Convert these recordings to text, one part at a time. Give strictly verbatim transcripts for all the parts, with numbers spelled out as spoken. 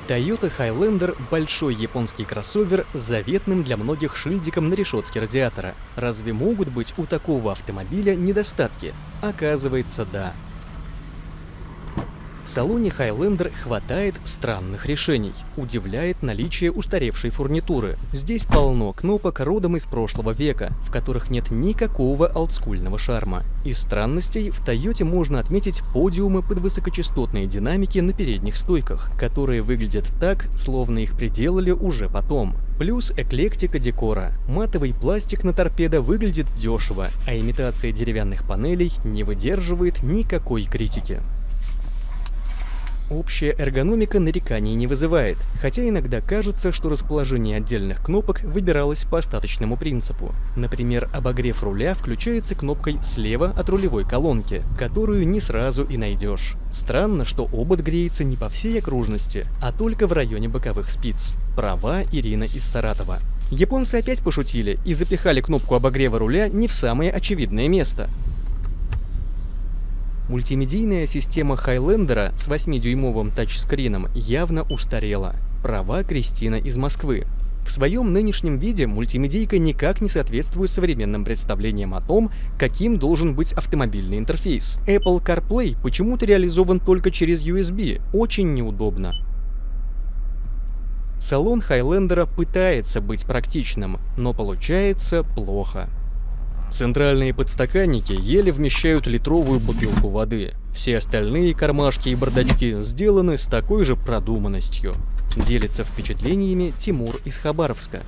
Toyota Highlander – большой японский кроссовер с заветным для многих шильдиком на решетке радиатора. Разве могут быть у такого автомобиля недостатки? Оказывается, да. В салоне Highlander хватает странных решений. Удивляет наличие устаревшей фурнитуры. Здесь полно кнопок родом из прошлого века, в которых нет никакого олдскульного шарма. Из странностей в Тойоте можно отметить подиумы под высокочастотные динамики на передних стойках, которые выглядят так, словно их приделали уже потом. Плюс эклектика декора. Матовый пластик на торпедо выглядит дешево, а имитация деревянных панелей не выдерживает никакой критики. Общая эргономика нареканий не вызывает, хотя иногда кажется, что расположение отдельных кнопок выбиралось по остаточному принципу. Например, обогрев руля включается кнопкой слева от рулевой колонки, которую не сразу и найдешь. Странно, что обод греется не по всей окружности, а только в районе боковых спиц. Права Ирина из Саратова. Японцы опять пошутили и запихали кнопку обогрева руля не в самое очевидное место. Мультимедийная система Highlander с восьмидюймовым тачскрином явно устарела. Права Кристина из Москвы. В своем нынешнем виде мультимедийка никак не соответствует современным представлениям о том, каким должен быть автомобильный интерфейс. Apple CarPlay почему-то реализован только через ю эс би. Очень неудобно. Салон Highlander пытается быть практичным, но получается плохо. Центральные подстаканники еле вмещают литровую бутылку воды. Все остальные кармашки и бардачки сделаны с такой же продуманностью. Делится впечатлениями Тимур из Хабаровска.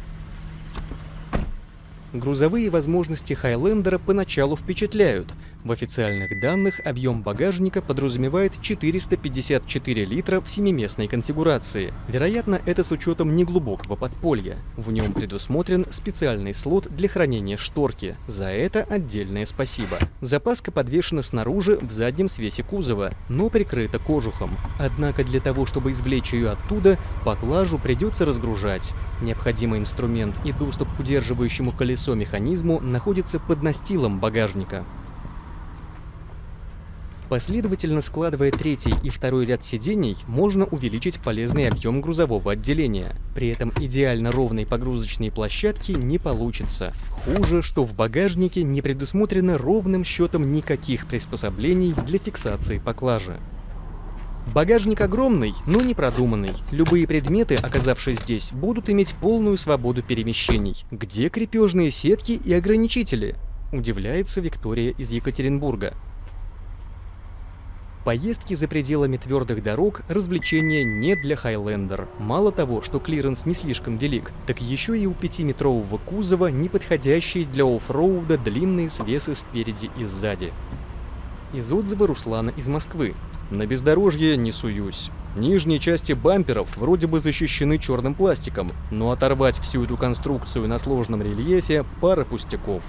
Грузовые возможности Highlander поначалу впечатляют. В официальных данных объем багажника подразумевает четыреста пятьдесят четыре литра в семиместной конфигурации. Вероятно, это с учетом неглубокого подполья. В нем предусмотрен специальный слот для хранения шторки. За это отдельное спасибо. Запаска подвешена снаружи в заднем свесе кузова, но прикрыта кожухом. Однако для того, чтобы извлечь ее оттуда, поклажу придется разгружать. Необходимый инструмент и доступ к удерживающему колесо механизму находится под настилом багажника. Последовательно складывая третий и второй ряд сидений, можно увеличить полезный объем грузового отделения. При этом идеально ровной погрузочной площадки не получится. Хуже, что в багажнике не предусмотрено ровным счетом никаких приспособлений для фиксации поклажи. Багажник огромный, но не продуманный. Любые предметы, оказавшись здесь, будут иметь полную свободу перемещений. Где крепежные сетки и ограничители? Удивляется Виктория из Екатеринбурга. Поездки за пределами твердых дорог – развлечение не для Highlander. Мало того, что клиренс не слишком велик, так еще и у пятиметрового кузова неподходящие для оффроуда длинные свесы спереди и сзади. Из отзыва Руслана из Москвы. На бездорожье не суюсь. Нижние части бамперов вроде бы защищены черным пластиком, но оторвать всю эту конструкцию на сложном рельефе – пара пустяков.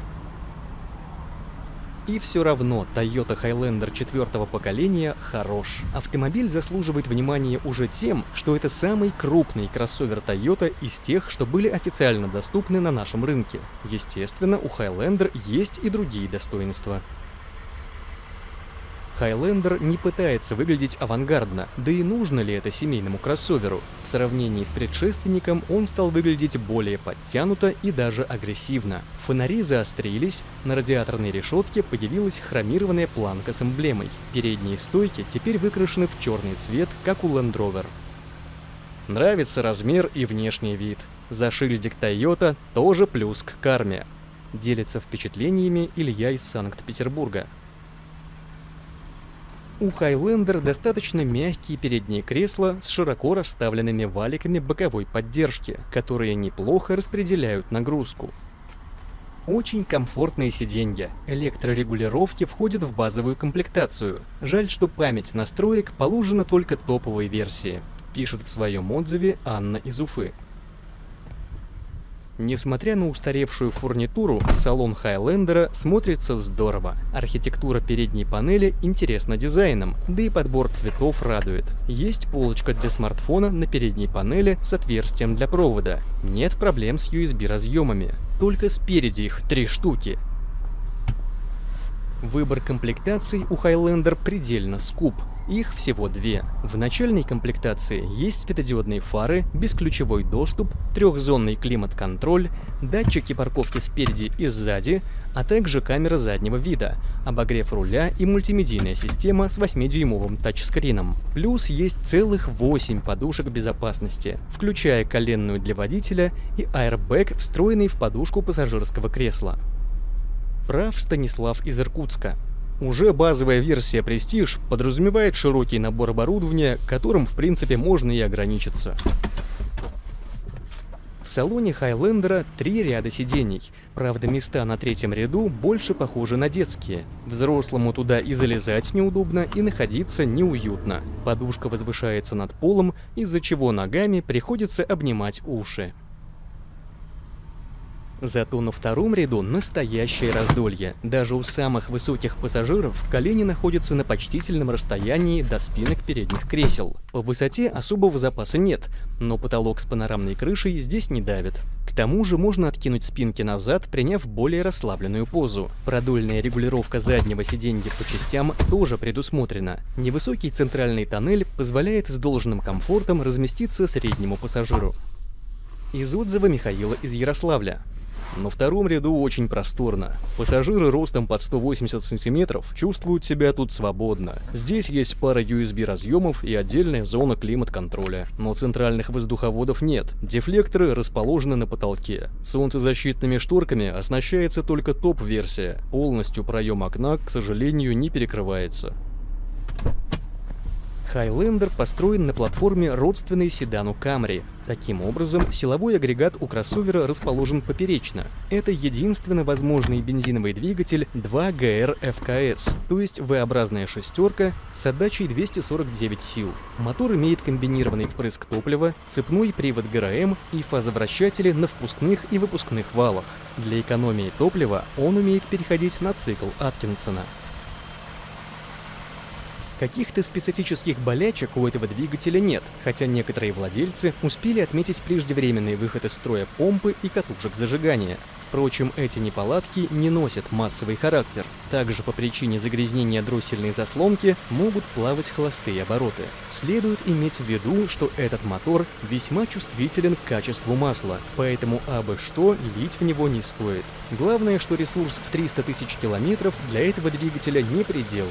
И все равно Toyota Highlander четвертого поколения хорош. Автомобиль заслуживает внимания уже тем, что это самый крупный кроссовер Toyota из тех, что были официально доступны на нашем рынке. Естественно, у Highlander есть и другие достоинства. Highlander не пытается выглядеть авангардно, да и нужно ли это семейному кроссоверу. В сравнении с предшественником он стал выглядеть более подтянуто и даже агрессивно. Фонари заострились, на радиаторной решетке появилась хромированная планка с эмблемой. Передние стойки теперь выкрашены в черный цвет, как у Land Rover. Нравится размер и внешний вид. За шильдик Toyota тоже плюс к карме. Делится впечатлениями Илья из Санкт-Петербурга. У Highlander достаточно мягкие передние кресла с широко расставленными валиками боковой поддержки, которые неплохо распределяют нагрузку. Очень комфортные сиденья. Электрорегулировки входят в базовую комплектацию. Жаль, что память настроек положена только топовой версии, пишет в своем отзыве Анна из Уфы. Несмотря на устаревшую фурнитуру, салон Highlander смотрится здорово. Архитектура передней панели интересна дизайном, да и подбор цветов радует. Есть полочка для смартфона на передней панели с отверстием для провода. Нет проблем с ю эс би разъемами, только спереди их три штуки. Выбор комплектаций у Highlander предельно скуп. Их всего две. В начальной комплектации есть светодиодные фары, бесключевой доступ, трехзонный климат-контроль, датчики парковки спереди и сзади, а также камера заднего вида, обогрев руля и мультимедийная система с восьмидюймовым тачскрином. Плюс есть целых восемь подушек безопасности, включая коленную для водителя и аэрбэг, встроенный в подушку пассажирского кресла. Прав Станислав из Иркутска. Уже базовая версия Prestige подразумевает широкий набор оборудования, которым в принципе можно и ограничиться. В салоне Highlander три ряда сидений, правда места на третьем ряду больше похожи на детские. Взрослому туда и залезать неудобно, и находиться неуютно. Подушка возвышается над полом, из-за чего ногами приходится обнимать уши. Зато на втором ряду настоящее раздолье. Даже у самых высоких пассажиров колени находятся на почтительном расстоянии до спинок передних кресел. По высоте особого запаса нет, но потолок с панорамной крышей здесь не давит. К тому же можно откинуть спинки назад, приняв более расслабленную позу. Продольная регулировка заднего сиденья по частям тоже предусмотрена. Невысокий центральный тоннель позволяет с должным комфортом разместиться среднему пассажиру. Из отзыва Михаила из Ярославля. На втором ряду очень просторно. Пассажиры ростом под сто восемьдесят сантиметров чувствуют себя тут свободно. Здесь есть пара ю эс би разъемов и отдельная зона климат-контроля. Но центральных воздуховодов нет. Дефлекторы расположены на потолке. Солнцезащитными шторками оснащается только топ-версия. Полностью проем окна, к сожалению, не перекрывается. Highlander построен на платформе, родственной седану Camry. Таким образом, силовой агрегат у кроссовера расположен поперечно. Это единственно возможный бензиновый двигатель два джи эр эф ка эс, то есть V-образная шестерка с отдачей двести сорок девять сил. Мотор имеет комбинированный впрыск топлива, цепной привод гэ эр эм и фазовращатели на впускных и выпускных валах. Для экономии топлива он умеет переходить на цикл Аткинсона. Каких-то специфических болячек у этого двигателя нет, хотя некоторые владельцы успели отметить преждевременный выход из строя помпы и катушек зажигания. Впрочем, эти неполадки не носят массовый характер. Также по причине загрязнения дроссельной заслонки могут плавать холостые обороты. Следует иметь в виду, что этот мотор весьма чувствителен к качеству масла, поэтому абы что лить в него не стоит. Главное, что ресурс в триста тысяч километров для этого двигателя не предел.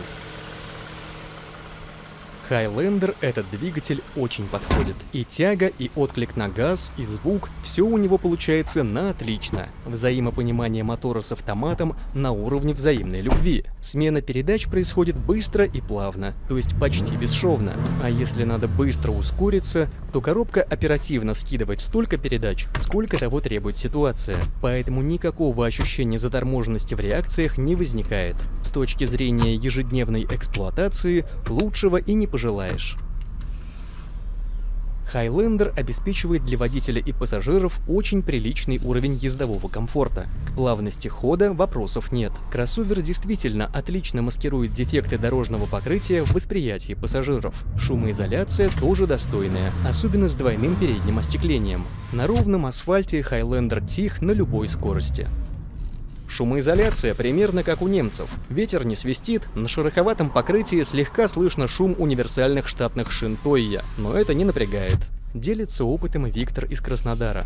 Highlander этот двигатель очень подходит. И тяга, и отклик на газ, и звук — все у него получается на отлично. Взаимопонимание мотора с автоматом на уровне взаимной любви. Смена передач происходит быстро и плавно, то есть почти бесшовно. А если надо быстро ускориться, то коробка оперативно скидывает столько передач, сколько того требует ситуация. Поэтому никакого ощущения заторможенности в реакциях не возникает. С точки зрения ежедневной эксплуатации лучшего и не пожелаешь. Highlander обеспечивает для водителя и пассажиров очень приличный уровень ездового комфорта. К плавности хода вопросов нет. Кроссовер действительно отлично маскирует дефекты дорожного покрытия в восприятии пассажиров. Шумоизоляция тоже достойная, особенно с двойным передним остеклением. На ровном асфальте Highlander тих на любой скорости. Шумоизоляция примерно как у немцев. Ветер не свистит, на шероховатом покрытии слегка слышно шум универсальных штатных шин Тойя, но это не напрягает. Делится опытом Виктор из Краснодара.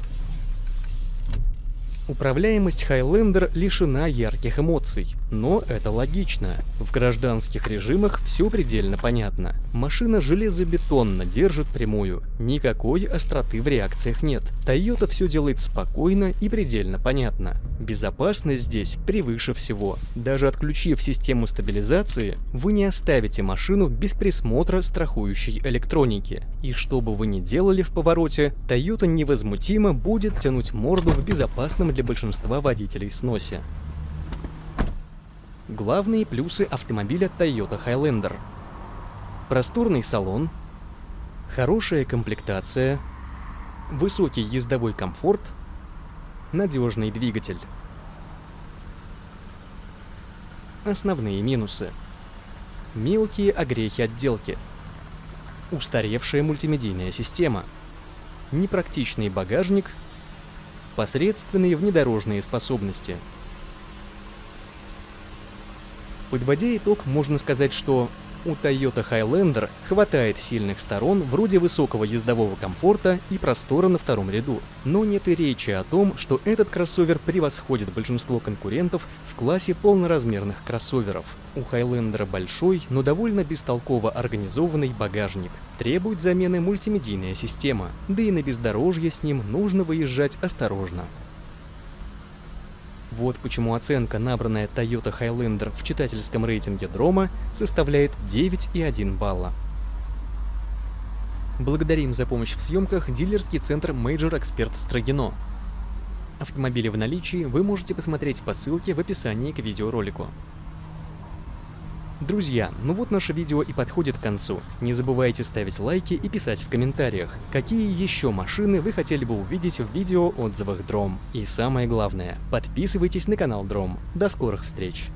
Управляемость Highlander лишена ярких эмоций, но это логично. В гражданских режимах все предельно понятно. Машина железобетонно держит прямую, никакой остроты в реакциях нет. Toyota все делает спокойно и предельно понятно. Безопасность здесь превыше всего. Даже отключив систему стабилизации, вы не оставите машину без присмотра страхующей электроники. И что бы вы ни делали в повороте, Toyota невозмутимо будет тянуть морду в безопасном для большинства водителей сносе. Главные плюсы автомобиля Toyota Highlander. Просторный салон, хорошая комплектация, высокий ездовой комфорт, надежный двигатель. Основные минусы. Мелкие огрехи отделки. Устаревшая мультимедийная система. Непрактичный багажник. Посредственные внедорожные способности. Подводя итог, можно сказать, что У Toyota Highlander хватает сильных сторон вроде высокого ездового комфорта и простора на втором ряду, но нет и речи о том, что этот кроссовер превосходит большинство конкурентов в классе полноразмерных кроссоверов. У Highlander большой, но довольно бестолково организованный багажник. Требует замены мультимедийная система, да и на бездорожье с ним нужно выезжать осторожно. Вот почему оценка, набранная Toyota Highlander в читательском рейтинге Дрома, составляет девять и один балла. Благодарим за помощь в съемках дилерский центр Major Expert Строгино. Автомобили в наличии вы можете посмотреть по ссылке в описании к видеоролику. Друзья, ну вот наше видео и подходит к концу. Не забывайте ставить лайки и писать в комментариях, какие еще машины вы хотели бы увидеть в видео отзывах Дром. И самое главное, подписывайтесь на канал Дром. До скорых встреч!